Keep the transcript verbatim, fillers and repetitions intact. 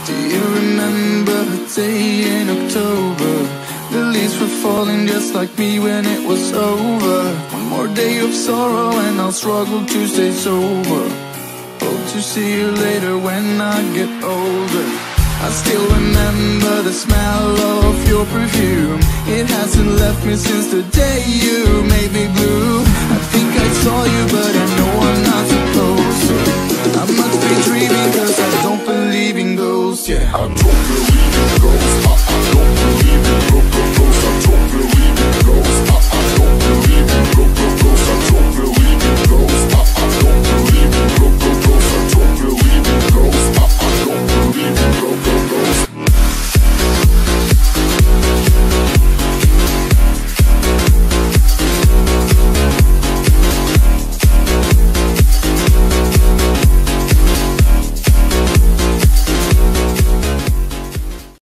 Do you remember a day in October? The leaves were falling just like me when it was over. One more day of sorrow and I'll struggle to stay sober. Hope to see you later when I get older. I still remember the smell of your perfume. It hasn't left me since the day you made me blue. I think I saw you but I know I'm not supposed to. I must be dreaming cause I don't believe in ghosts. Yeah, I don't believe